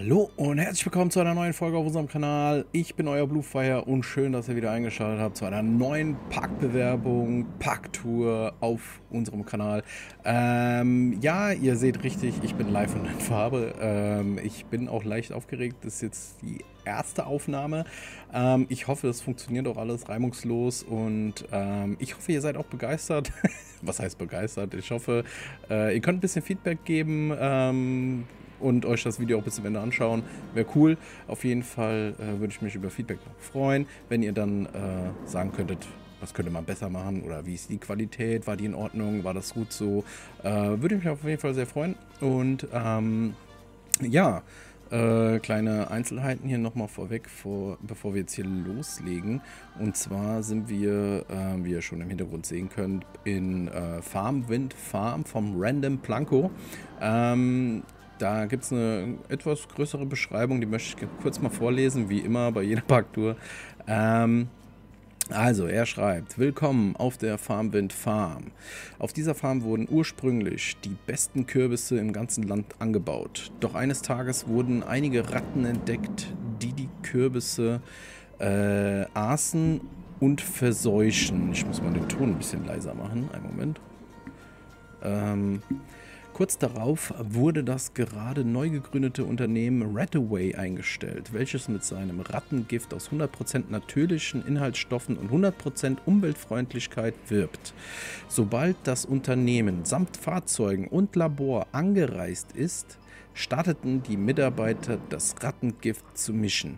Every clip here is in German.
Hallo und herzlich willkommen zu einer neuen Folge auf unserem Kanal. Ich bin euer Bluefire und schön, dass ihr wieder eingeschaltet habt zu einer neuen Parkbewerbung, Parktour auf unserem Kanal. Ja, ihr seht richtig, ich bin live und in Farbe. Ich bin auch leicht aufgeregt. Das ist jetzt die erste Aufnahme. Ich hoffe, es funktioniert auch alles reibungslos und ich hoffe, ihr seid auch begeistert. Was heißt begeistert? Ich hoffe, ihr könnt ein bisschen Feedback geben. Und euch das Video auch bis zum Ende anschauen. Wäre cool. Auf jeden Fall würde ich mich über Feedback freuen, wenn ihr dann sagen könntet, was könnte man besser machen oder wie ist die Qualität, war die in Ordnung, war das gut so. Würde mich auf jeden Fall sehr freuen. Und ja, kleine Einzelheiten hier nochmal vorweg, bevor wir jetzt hier loslegen. Und zwar sind wir, wie ihr schon im Hintergrund sehen könnt, in Wind Farm vom Random Planko. Da gibt es eine etwas größere Beschreibung, die möchte ich kurz mal vorlesen, wie immer bei jeder Parktour. Also, er schreibt: Willkommen auf der Farmwind Farm. Auf dieser Farm wurden ursprünglich die besten Kürbisse im ganzen Land angebaut. Doch eines Tages wurden einige Ratten entdeckt, die die Kürbisse aßen und verseuchen. Ich muss mal den Ton ein bisschen leiser machen. Einen Moment. Kurz darauf wurde das gerade neu gegründete Unternehmen Reddaway eingestellt, welches mit seinem Rattengift aus 100% natürlichen Inhaltsstoffen und 100% Umweltfreundlichkeit wirbt. Sobald das Unternehmen samt Fahrzeugen und Labor angereist ist, starteten die Mitarbeiter, das Rattengift zu mischen.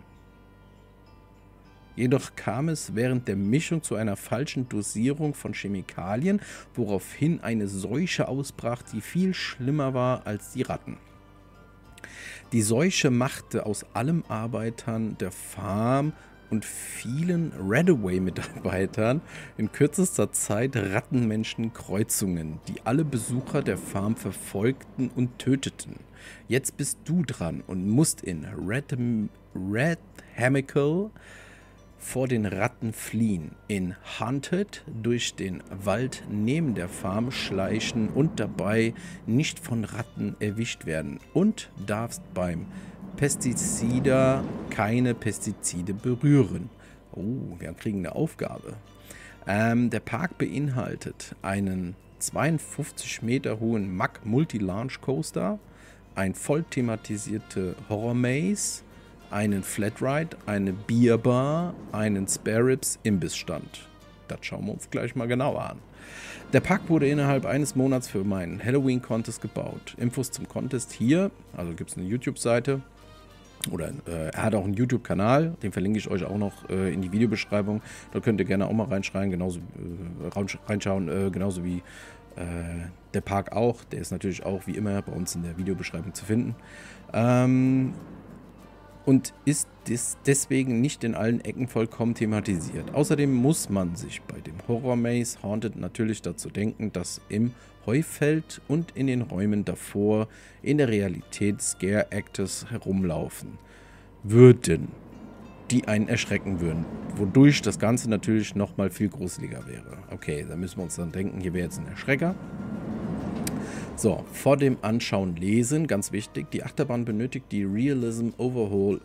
Jedoch kam es während der Mischung zu einer falschen Dosierung von Chemikalien, woraufhin eine Seuche ausbrach, die viel schlimmer war als die Ratten. Die Seuche machte aus allen Arbeitern der Farm und vielen Reddaway-Mitarbeitern in kürzester Zeit Rattenmenschen-Kreuzungen, die alle Besucher der Farm verfolgten und töteten. Jetzt bist du dran und musst in Red Chemical vor den Ratten fliehen, in Hunted durch den Wald neben der Farm schleichen und dabei nicht von Ratten erwischt werden und darfst beim Pestizida keine Pestizide berühren. Oh, wir kriegen eine Aufgabe. Der Park beinhaltet einen 52 Meter hohen Mack Multi-Launch Coaster, ein voll thematisierte Horror Maze, einen Flatride, eine Bierbar, einen Spare Ribs Imbissstand. Das schauen wir uns gleich mal genauer an. Der Park wurde innerhalb eines Monats für meinen Halloween-Contest gebaut. Infos zum Contest hier, also gibt es eine YouTube-Seite oder er hat auch einen YouTube-Kanal, den verlinke ich euch auch noch in die Videobeschreibung. Da könnt ihr gerne auch mal reinschreien, reinschauen, genauso wie der Park auch. Der ist natürlich auch wie immer bei uns in der Videobeschreibung zu finden. Und ist deswegen nicht in allen Ecken vollkommen thematisiert. Außerdem muss man sich bei dem Horror Maze Haunted natürlich dazu denken, dass im Heufeld und in den Räumen davor in der Realität Scare Actors herumlaufen würden, die einen erschrecken würden, wodurch das Ganze natürlich nochmal viel gruseliger wäre. Okay, da müssen wir uns dann denken, hier wäre jetzt ein Erschrecker. So, vor dem Anschauen lesen, ganz wichtig, die Achterbahn benötigt die Realism Overhaul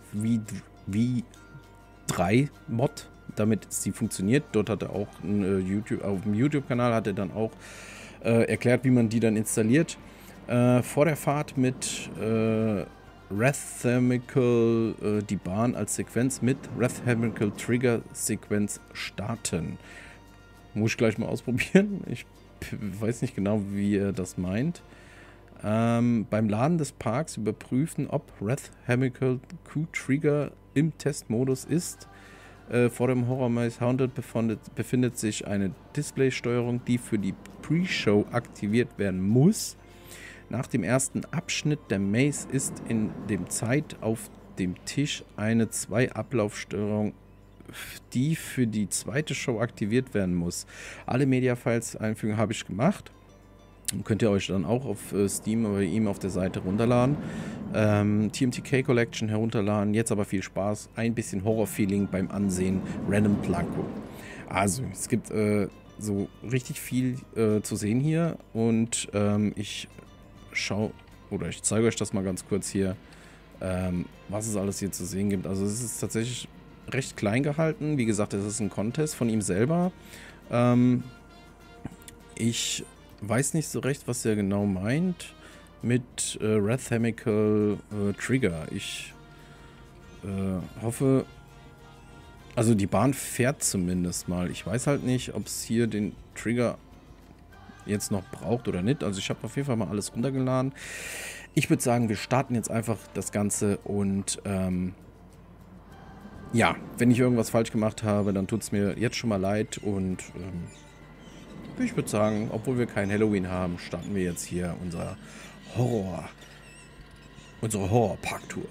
V3 Mod, damit sie funktioniert. Dort hat er auch auf dem YouTube-Kanal hat er dann auch erklärt, wie man die dann installiert. Vor der Fahrt mit Wrath Chemical die Bahn als Sequenz mit Wrath Chemical Trigger Sequenz starten. Muss ich gleich mal ausprobieren. Ich weiß nicht genau, wie er das meint. Beim Laden des Parks überprüfen, ob Wrath Chemical Q-Trigger im Testmodus ist. Vor dem Horror Maze Haunted befindet sich eine Displaysteuerung, die für die Pre-Show aktiviert werden muss. Nach dem ersten Abschnitt der Maze ist in dem Zeit auf dem Tisch eine 2-Ablaufsteuerung, die für die zweite Show aktiviert werden muss. Alle Media-Files einfügen habe ich gemacht. Könnt ihr euch dann auch auf Steam oder ihm auf der Seite runterladen. TMTK Collection herunterladen. Jetzt aber viel Spaß. Ein bisschen Horror-Feeling beim Ansehen. Random Planko. Also, es gibt so richtig viel zu sehen hier. Und ich zeige euch das mal ganz kurz hier was es alles hier zu sehen gibt. Also es ist tatsächlich recht klein gehalten. Wie gesagt, es ist ein Contest von ihm selber. Ich weiß nicht so recht, was er genau meint mit Red Chemical Trigger. Ich hoffe, also die Bahn fährt zumindest mal. Ich weiß halt nicht, ob es hier den Trigger jetzt noch braucht oder nicht. Also ich habe auf jeden Fall mal alles runtergeladen. Ich würde sagen, wir starten jetzt einfach das Ganze und ja, wenn ich irgendwas falsch gemacht habe, dann tut es mir jetzt schon mal leid und ich würde sagen, obwohl wir kein Halloween haben, starten wir jetzt hier unsere Horror-Parktour.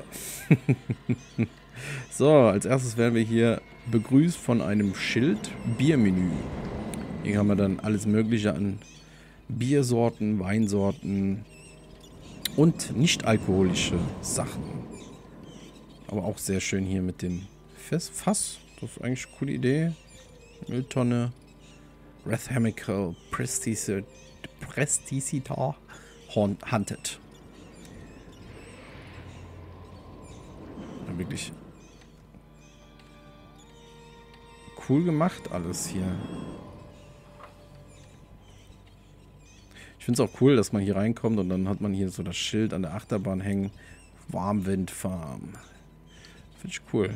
So, als erstes werden wir hier begrüßt von einem Schild Biermenü. Hier haben wir dann alles Mögliche an Biersorten, Weinsorten und nicht alkoholische Sachen. Aber auch sehr schön hier mit dem Fass. Das ist eigentlich eine coole Idee. Mülltonne. Red Chemical Presticita Hunted. Ja, wirklich cool gemacht alles hier. Ich finde es auch cool, dass man hier reinkommt und dann hat man hier so das Schild an der Achterbahn hängen. Warmwindfarm. Finde ich cool.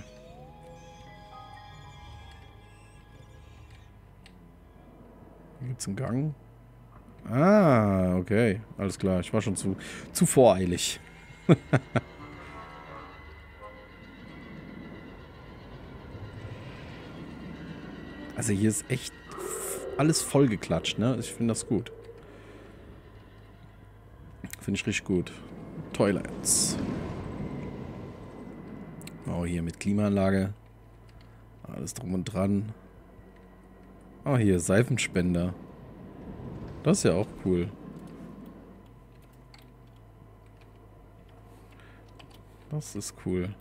Hier gibt es einen Gang. Ah, okay. Alles klar. Ich war schon zu voreilig. Also hier ist echt alles vollgeklatscht, ne? Ich finde das gut. Finde ich richtig gut. Toilets. Oh, hier mit Klimaanlage. Alles drum und dran. Oh, hier Seifenspender. Das ist ja auch cool. Das ist cool.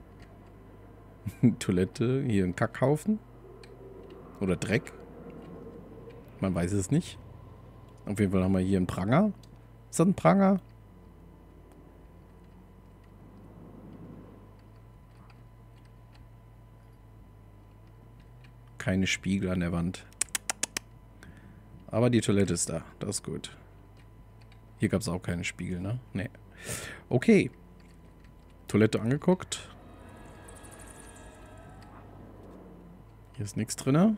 Toilette. Hier ein Kackhaufen. Oder Dreck. Man weiß es nicht. Auf jeden Fall haben wir hier einen Pranger. Ist das ein Pranger? Keine Spiegel an der Wand. Aber die Toilette ist da. Das ist gut. Hier gab es auch keine Spiegel, ne? Nee. Okay. Toilette angeguckt. Hier ist nichts drin.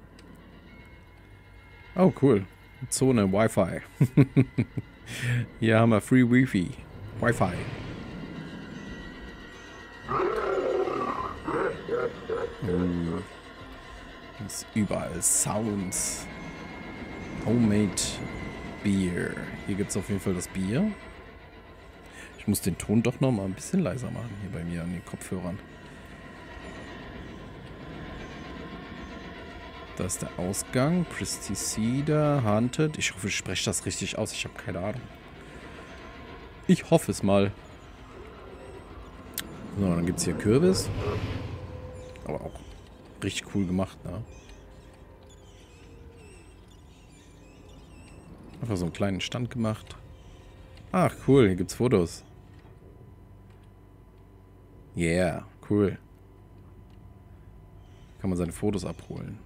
Oh, cool. Zone Wi-Fi. Hier haben wir Free Wi-Fi. Wi-Fi. Ist überall Sounds. Homemade Beer. Hier gibt es auf jeden Fall das Bier. Ich muss den Ton doch noch mal ein bisschen leiser machen hier bei mir an den Kopfhörern. Da ist der Ausgang. Presticida, Hunted. Ich hoffe, ich spreche das richtig aus. Ich habe keine Ahnung. Ich hoffe es mal. So, dann gibt es hier Kürbis. Aber auch richtig cool gemacht, ne? Einfach so einen kleinen Stand gemacht. Ach, cool. Hier gibt's Fotos. Yeah, cool. Kann man seine Fotos abholen.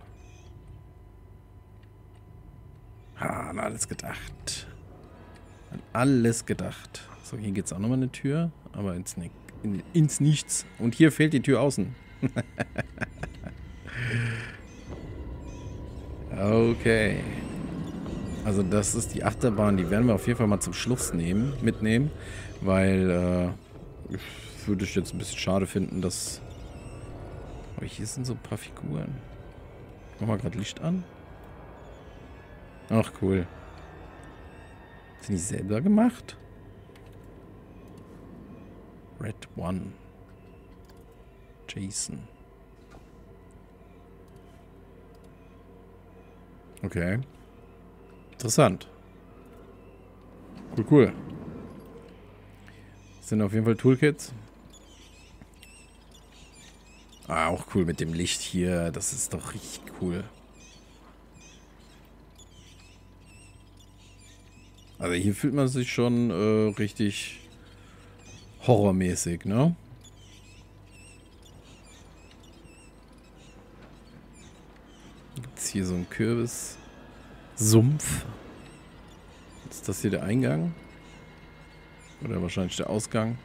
An alles gedacht. An alles gedacht. So, hier geht's auch nochmal eine Tür. Aber ins Nichts. Und hier fehlt die Tür außen. Okay. Also das ist die Achterbahn, die werden wir auf jeden Fall mal zum Schluss mitnehmen, weil würde ich jetzt ein bisschen schade finden, dass... Oh, hier sind so ein paar Figuren. Mach mal gerade Licht an. Ach, cool. Sind die selber gemacht? Red One. Jason. Okay. Interessant. Cool, cool. Das sind auf jeden Fall Toolkits. Ah, auch cool mit dem Licht hier. Das ist doch richtig cool. Also hier fühlt man sich schon richtig horrormäßig, ne? hier so ein Kürbissumpf. Ist das hier der Eingang? Oder wahrscheinlich der Ausgang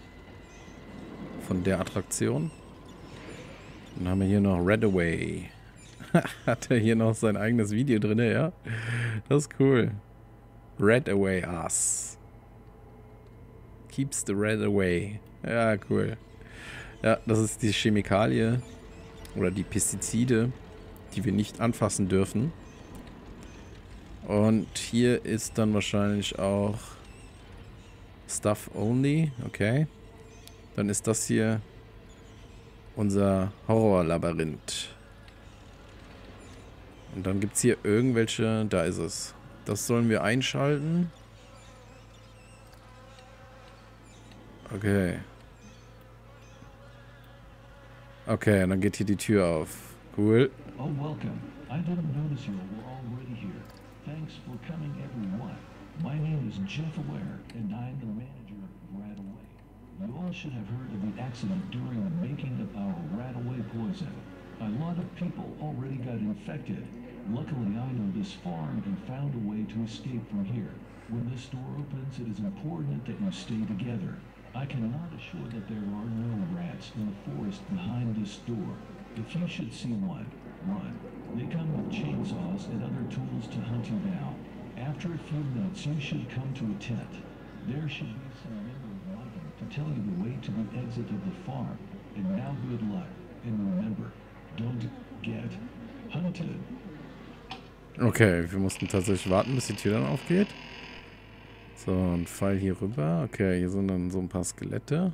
von der Attraktion. Dann haben wir hier noch Redaway. Hat er hier noch sein eigenes Video drin, ja? Das ist cool. Redaway Us. Keeps the red away. Ja, cool. Ja, das ist die Chemikalie oder die Pestizide, die wir nicht anfassen dürfen. Und hier ist dann wahrscheinlich auch Stuff Only. Okay. Dann ist das hier unser Horrorlabyrinth. Und dann gibt es hier irgendwelche... Da ist es. Das sollen wir einschalten. Okay. Okay, und dann geht hier die Tür auf. Cool. Oh, welcome. I didn't notice you were already here. Thanks for coming, everyone. My name is Jeff Aware, and I'm the manager of Radaway. You all should have heard of the accident during the making of our Radaway poison. A lot of people already got infected. Luckily, I know this farm and found a way to escape from here. When this door opens, it is important that you stay together. I cannot assure that there are no rats in the forest behind this door. If you should see one, run. They come with chainsaws and other tools to hunt you down. After a few minutes, you should come to a tent. There should be some member of Mother to tell you the way to the exit of the farm. And now good luck. And remember, don't get hunted. Okay, wir mussten tatsächlich warten, bis die Tür dann aufgeht. So, ein Pfeil hier rüber. Okay, hier sind dann so ein paar Skelette.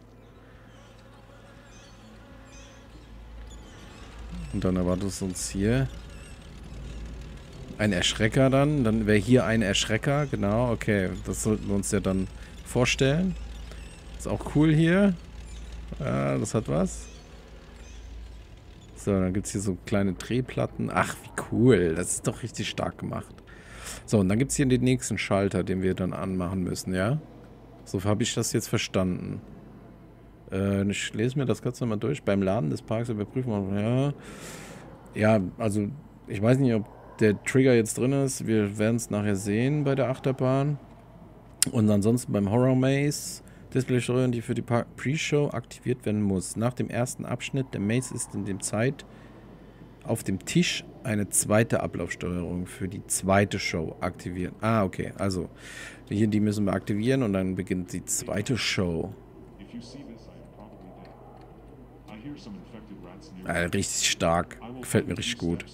Und dann erwartet uns hier ein Erschrecker dann. Dann wäre hier ein Erschrecker. Genau, okay. Das sollten wir uns ja dann vorstellen. Ist auch cool hier. Ja, das hat was. So, dann gibt es hier so kleine Drehplatten. Ach, wie cool. Das ist doch richtig stark gemacht. So, und dann gibt es hier den nächsten Schalter, den wir dann anmachen müssen, ja? So habe ich das jetzt verstanden. Ich lese mir das Ganze nochmal durch. Beim Laden des Parks überprüfen wir. Ja. Ja, also ich weiß nicht, ob der Trigger jetzt drin ist. Wir werden es nachher sehen bei der Achterbahn. Und ansonsten beim Horror Maze. Displaysteuerung, die für die Pre-Show aktiviert werden muss. Nach dem ersten Abschnitt der Maze ist in dem Zeit auf dem Tisch eine zweite Ablaufsteuerung für die zweite Show aktivieren. Ah, okay. Also, hier die müssen wir aktivieren und dann beginnt die zweite Show. Richtig stark. Gefällt mir richtig gut.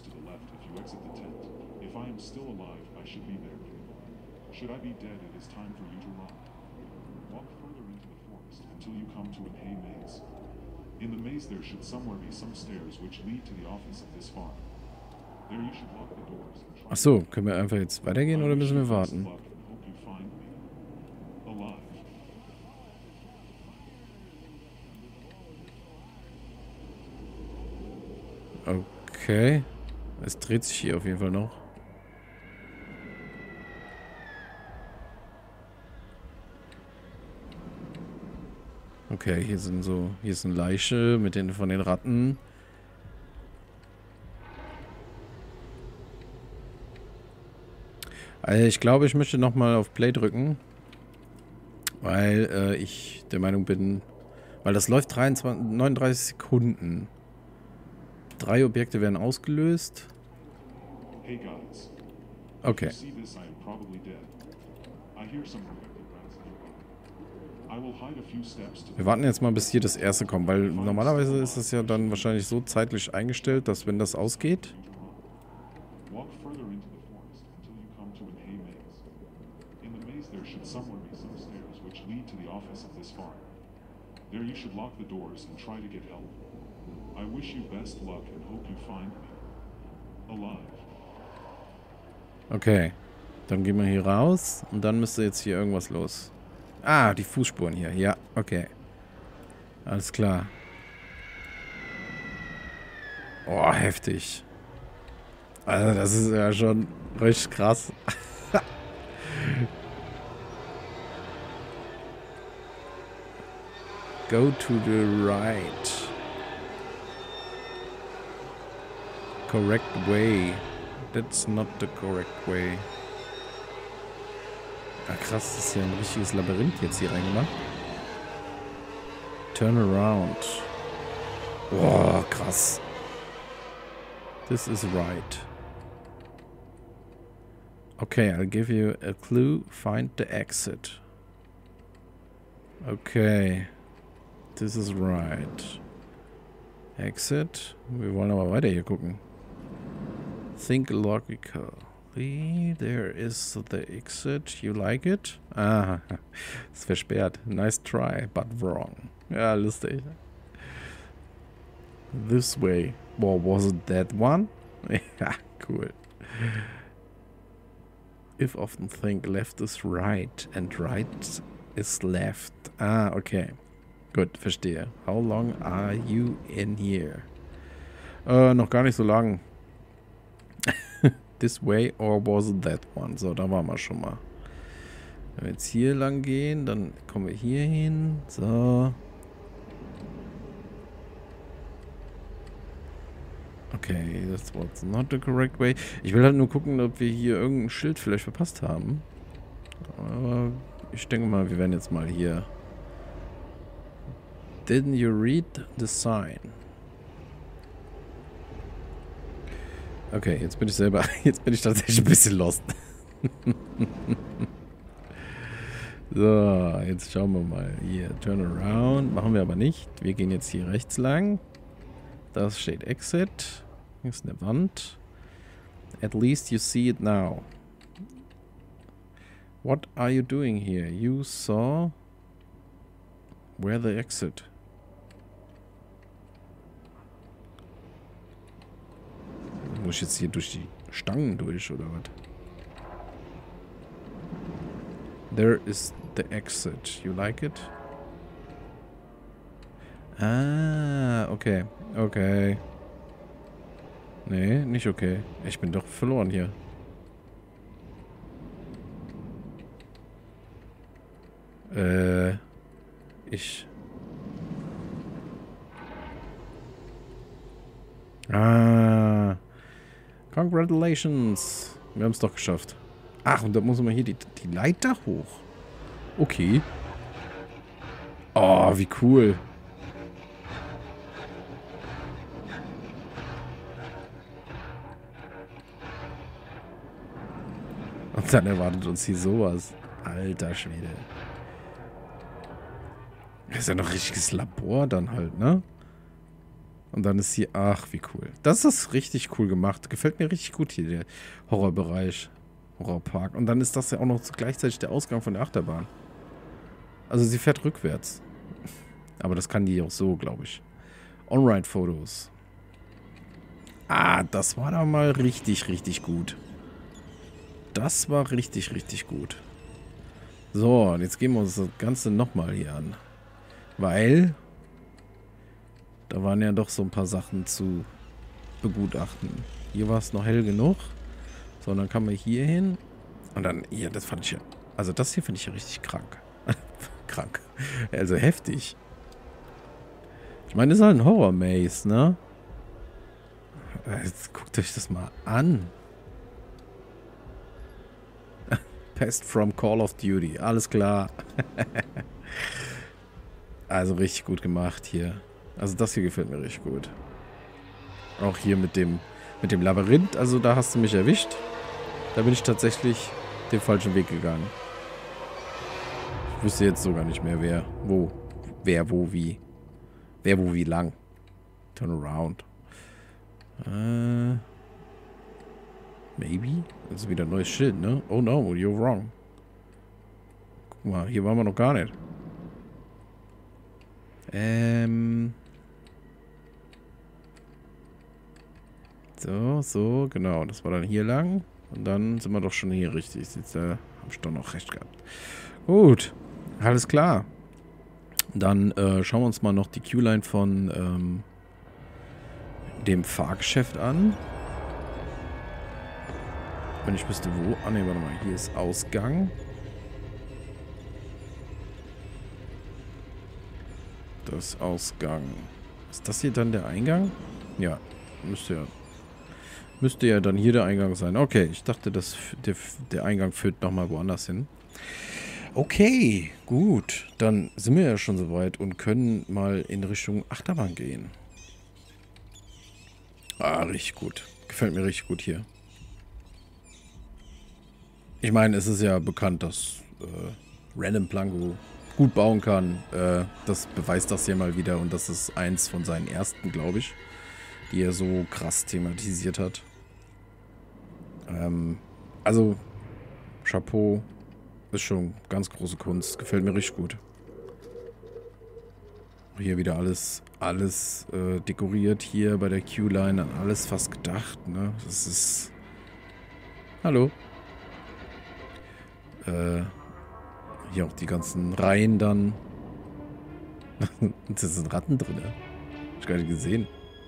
In the maze there should somewhere be some stairs which lead to the office of this farm. There you should lock the doors. Ach so, können wir einfach jetzt weitergehen oder müssen wir warten? Okay. Es dreht sich hier auf jeden Fall noch. Okay, hier ist eine Leiche von den Ratten. Also ich glaube, ich möchte nochmal auf Play drücken. Weil ich der Meinung bin, weil das läuft 39 Sekunden. 3 Objekte werden ausgelöst. Okay. Wir warten jetzt mal, bis hier das erste kommt, weil normalerweise ist es ja dann wahrscheinlich so zeitlich eingestellt, dass wenn das ausgeht... Okay, dann gehen wir hier raus und dann müsste jetzt hier irgendwas los. Ah, die Fußspuren hier. Ja, okay. Alles klar. Oh, heftig. Also das ist ja schon richtig krass. Go to the right. Correct way. That's not the correct way. Ah, krass, das ist ja ein richtiges Labyrinth jetzt hier reingemacht. Turn around. Boah, krass. This is right. Okay, I'll give you a clue. Find the exit. Okay. This is right. Exit. Wir wollen aber weiter hier gucken. Think logically. There is the exit. You like it? Ah, ist versperrt. Nice try, but wrong. Ja, lustig. This way. Well, was it that one? Ja, cool. If often think left is right and right is left. Ah, okay. Gut, verstehe. How long are you in here? Noch gar nicht so lang. This way or was it that one? So, da waren wir schon mal. Wenn wir jetzt hier lang gehen, dann kommen wir hier hin. So. Okay, das war not the correct way. Ich will halt nur gucken, ob wir hier irgendein Schild vielleicht verpasst haben. Aber ich denke mal, wir werden jetzt mal hier. Didn't you read the sign? Okay, jetzt bin ich selber, jetzt bin ich tatsächlich ein bisschen lost. So, jetzt schauen wir mal. Hier, turn around. Machen wir aber nicht. Wir gehen jetzt hier rechts lang. Das steht Exit. Hier ist eine Wand. At least you see it now. What are you doing here? You saw where the exit. Muss ich jetzt hier durch die Stangen durch, oder was? There is the exit. You like it? Ah, okay. Okay. Nee, nicht okay. Ich bin doch verloren hier. Ah. Congratulations. Wir haben es doch geschafft. Ach, und da muss man hier die Leiter hoch. Okay. Oh, wie cool. Und dann erwartet uns hier sowas. Alter Schwede. Das ist ja noch ein richtiges Labor dann halt, ne? Und dann ist hier... Ach, wie cool. Das ist richtig cool gemacht. Gefällt mir richtig gut hier, der Horrorbereich. Horrorpark. Und dann ist das ja auch noch gleichzeitig der Ausgang von der Achterbahn. Also sie fährt rückwärts. Aber das kann die auch so, glaube ich. On-Ride-Fotos. Ah, das war da mal richtig, richtig gut. Das war richtig, richtig gut. So, und jetzt gehen wir uns das Ganze nochmal hier an. Weil da waren ja doch so ein paar Sachen zu begutachten. Hier war es noch hell genug. So, und dann kann man hier hin. Und dann, hier, das fand ich ja... Also das hier finde ich ja richtig krank. Krank. Also heftig. Ich meine, das ist halt ein Horror-Maze, ne? Jetzt guckt euch das mal an. Pest from Call of Duty. Alles klar. Also richtig gut gemacht hier. Also das hier gefällt mir richtig gut. Auch hier mit dem Labyrinth. Also da hast du mich erwischt. Da bin ich tatsächlich den falschen Weg gegangen. Ich wüsste jetzt sogar nicht mehr, wer, wo, wie. Wer, wo, wie lang. Turn around. Maybe? Das ist wieder ein neues Schild, ne? Oh no, you're wrong. Guck mal, hier waren wir noch gar nicht. So, genau. Das war dann hier lang. Und dann sind wir doch schon hier richtig. Jetzt habe ich doch noch recht gehabt. Gut, alles klar. Dann schauen wir uns mal noch die Q-Line von dem Fahrgeschäft an. Wenn ich wüsste wo. Ah ne, warte mal. Hier ist Ausgang. Das ist Ausgang. Ist das hier dann der Eingang? Ja, müsste ja. Müsste ja dann hier der Eingang sein. Okay, ich dachte, der Eingang führt nochmal woanders hin. Okay, gut. Dann sind wir ja schon soweit und können mal in Richtung Achterbahn gehen. Ah, richtig gut. Gefällt mir richtig gut hier. Ich meine, es ist ja bekannt, dass Random Plango gut bauen kann. Das beweist das hier mal wieder und das ist eins von seinen ersten, glaube ich, die er so krass thematisiert hat. Also, Chapeau, ist schon ganz große Kunst. Gefällt mir richtig gut. Hier wieder alles dekoriert hier bei der Q-Line, an alles fast gedacht, ne? Das ist... Hallo. Hier auch die ganzen Reihen dann. Da sind Ratten drin, ne? Hab ich gar nicht gesehen.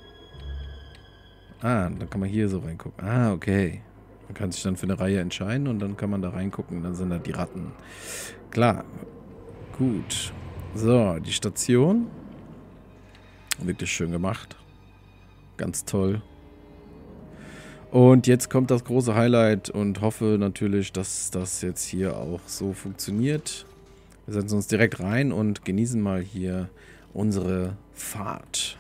Ah, dann kann man hier so reingucken. Ah, okay. Man kann sich dann für eine Reihe entscheiden und dann kann man da reingucken und dann sind da die Ratten. Klar. Gut. So, die Station. Wirklich schön gemacht. Ganz toll. Und jetzt kommt das große Highlight und hoffe natürlich, dass das jetzt hier auch so funktioniert. Wir setzen uns direkt rein und genießen mal hier unsere Fahrt.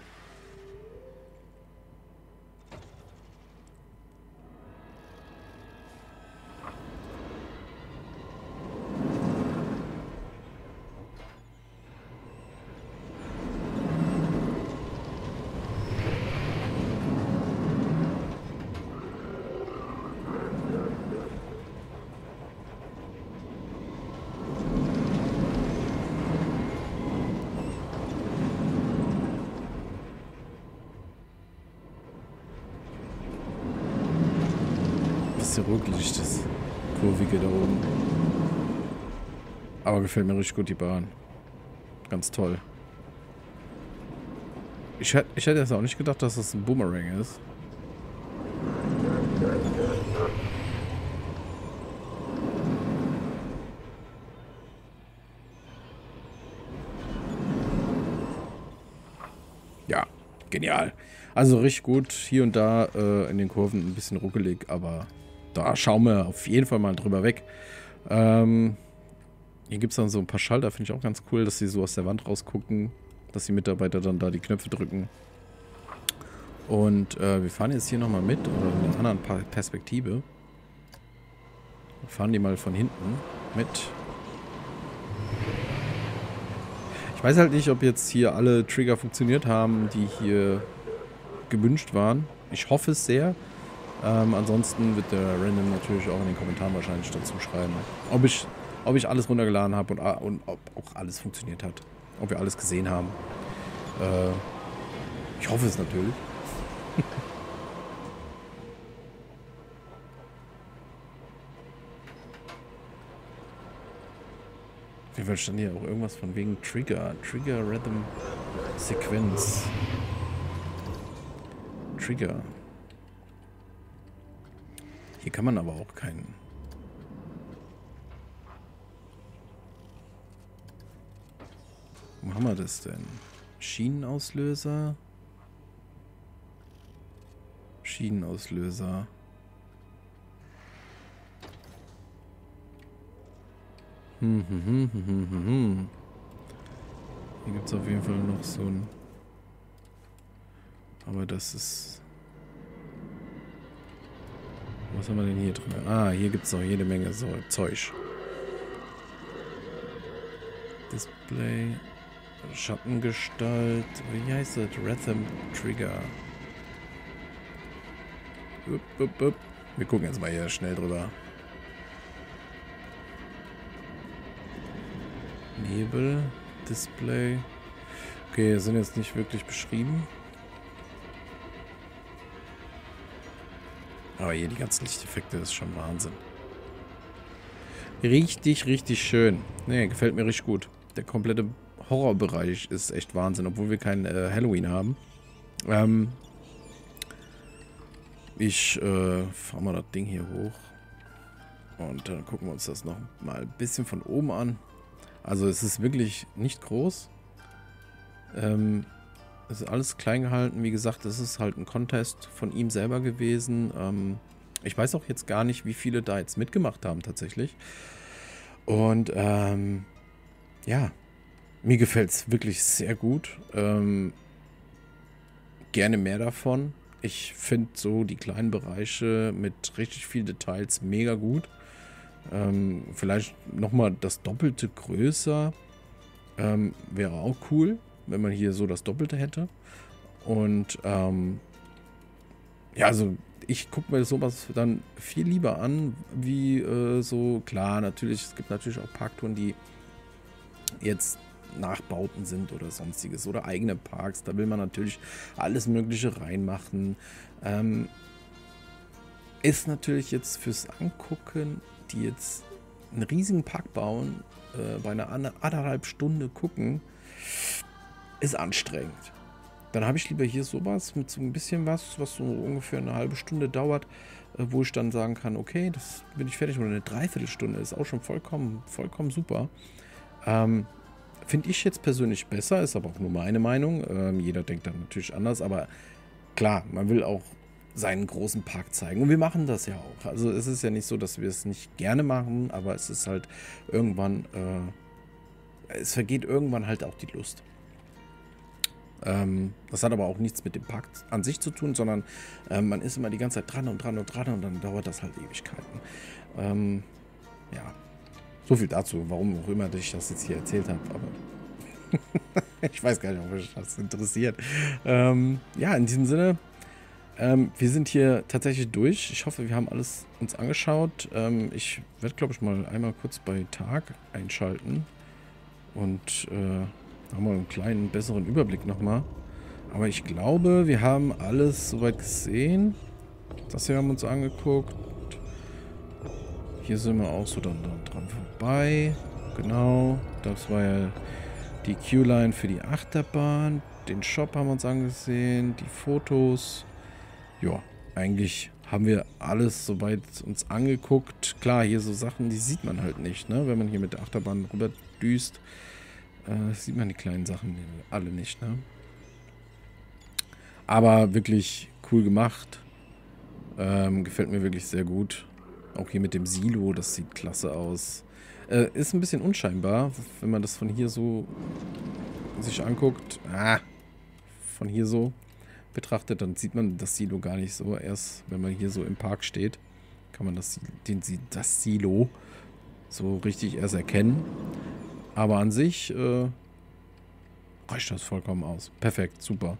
Bisschen ruckelig, das Kurvige da oben. Aber gefällt mir richtig gut, die Bahn. Ganz toll. Ich hätte jetzt auch nicht gedacht, dass das ein Boomerang ist. Ja, genial. Also richtig gut. Hier und da in den Kurven ein bisschen ruckelig, aber da schauen wir auf jeden Fall mal drüber weg. Hier gibt es dann so ein paar Schalter, finde ich auch ganz cool, dass sie so aus der Wand rausgucken, dass die Mitarbeiter dann da die Knöpfe drücken. Und wir fahren jetzt hier nochmal mit, oder in einer anderen Perspektive. Wir fahren die mal von hinten mit. Ich weiß halt nicht, ob jetzt hier alle Trigger funktioniert haben, die hier gewünscht waren. Ich hoffe es sehr. Ansonsten wird der Random natürlich auch in den Kommentaren wahrscheinlich dazu schreiben, ob ich alles runtergeladen habe und ob auch alles funktioniert hat. Ob wir alles gesehen haben. Ich hoffe es natürlich. Auf jeden Fall stand hier auch irgendwas von wegen Trigger. Trigger Rhythm Sequenz. Trigger. Hier kann man aber auch keinen. Wo haben wir das denn? Schienenauslöser? Schienenauslöser. Hier gibt es auf jeden Fall noch so ein... Aber das ist... Was haben wir denn hier drin? Ah, hier gibt es noch jede Menge so Zeug. Display... Schattengestalt... Wie heißt das? Rhythm Trigger. Wir gucken jetzt mal hier schnell drüber. Nebel, Display. Okay, sind jetzt nicht wirklich beschrieben. Aber hier die ganzen Lichteffekte ist schon Wahnsinn. Richtig, richtig schön. Ne, gefällt mir richtig gut. Der komplette Horrorbereich ist echt Wahnsinn, obwohl wir kein Halloween haben. Ich fahre mal das Ding hier hoch. Und dann gucken wir uns das noch mal ein bisschen von oben an. Also es ist wirklich nicht groß. Es ist alles klein gehalten. Wie gesagt, es ist halt ein Contest von ihm selber gewesen. Ich weiß auch jetzt gar nicht, wie viele da jetzt mitgemacht haben tatsächlich. Und ja, mir gefällt es wirklich sehr gut. Gerne mehr davon. Ich finde so die kleinen Bereiche mit richtig viel Details mega gut. Vielleicht nochmal das Doppelte größer. Wäre auch cool, wenn man hier so das Doppelte hätte. Und ja, also ich gucke mir sowas dann viel lieber an, wie so, klar, natürlich, es gibt natürlich auch Parktouren, die jetzt Nachbauten sind oder sonstiges oder eigene Parks. Da will man natürlich alles Mögliche reinmachen. Ist natürlich jetzt fürs Angucken, die jetzt einen riesigen Park bauen, bei einer 1,5 Stunde gucken, ist anstrengend. Dann habe ich lieber hier sowas mit so ein bisschen was so ungefähr eine halbe Stunde dauert, wo ich dann sagen kann, okay, das bin ich fertig. Oder eine Dreiviertelstunde ist auch schon vollkommen super. Finde ich jetzt persönlich besser, ist aber auch nur meine Meinung. Jeder denkt dann natürlich anders, aber klar, man will auch seinen großen Park zeigen. Und wir machen das ja auch. Also es ist ja nicht so, dass wir es nicht gerne machen, aber es ist halt irgendwann, es vergeht irgendwann halt auch die Lust. Das hat aber auch nichts mit dem Park an sich zu tun, sondern man ist immer die ganze Zeit dran und dann dauert das halt Ewigkeiten. Ja. So viel dazu, warum auch immer ich das jetzt hier erzählt habe, aber ich weiß gar nicht, ob euch das interessiert. Ja, in diesem Sinne, wir sind hier tatsächlich durch. Ich hoffe, wir haben alles uns angeschaut. Ich werde, glaube ich, mal einmal kurz bei Tag einschalten und haben wir einen kleinen, besseren Überblick nochmal. Aber ich glaube, wir haben alles soweit gesehen. Das hier haben wir uns angeguckt. Hier sind wir auch so dann dran vorbei. Genau, das war ja die Q-Line für die Achterbahn. Den Shop haben wir uns angesehen, die Fotos. Ja, eigentlich haben wir alles soweit uns angeguckt. Klar, hier so Sachen, die sieht man halt nicht, ne? Wenn man hier mit der Achterbahn rüber düst, sieht man die kleinen Sachen alle nicht, ne? Aber wirklich cool gemacht. Gefällt mir wirklich sehr gut. Auch hier mit dem Silo, das sieht klasse aus. Ist ein bisschen unscheinbar, wenn man das von hier so sich anguckt. Von hier so betrachtet, dann sieht man das Silo gar nicht so. Erst wenn man hier so im Park steht, kann man das Silo so richtig erst erkennen. Aber an sich reicht das vollkommen aus. Perfekt, super.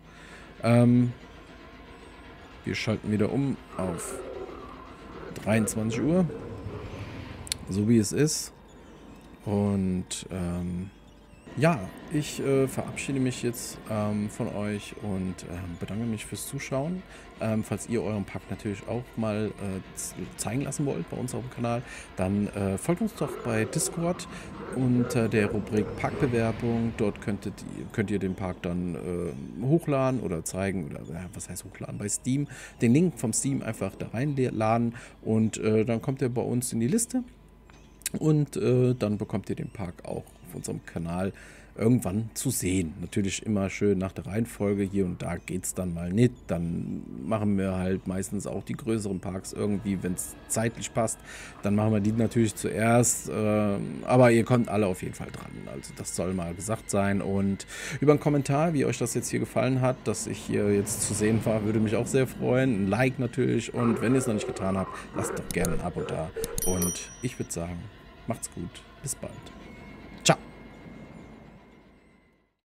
Wir schalten wieder um auf 23 Uhr, so wie es ist. Und ja, ich verabschiede mich jetzt von euch und bedanke mich fürs Zuschauen. Falls ihr euren Park natürlich auch mal zeigen lassen wollt bei uns auf dem Kanal, dann folgt uns doch bei Discord unter der Rubrik Parkbewerbung. Dort könnt ihr den Park dann hochladen oder zeigen, oder was heißt hochladen? Bei Steam. Den Link vom Steam einfach da reinladen und dann kommt ihr bei uns in die Liste. Und dann bekommt ihr den Park auch auf unserem Kanal irgendwann zu sehen. Natürlich immer schön nach der Reihenfolge. Hier und da geht es dann mal nicht. Dann machen wir halt meistens auch die größeren Parks irgendwie, wenn es zeitlich passt. Dann machen wir die natürlich zuerst. Aber ihr kommt alle auf jeden Fall dran. Also das soll mal gesagt sein. Und über einen Kommentar, wie euch das jetzt hier gefallen hat, dass ich hier jetzt zu sehen war, würde mich auch sehr freuen. Ein Like natürlich. Und wenn ihr es noch nicht getan habt, lasst doch gerne ein Abo da. Und ich würde sagen, macht's gut. Bis bald.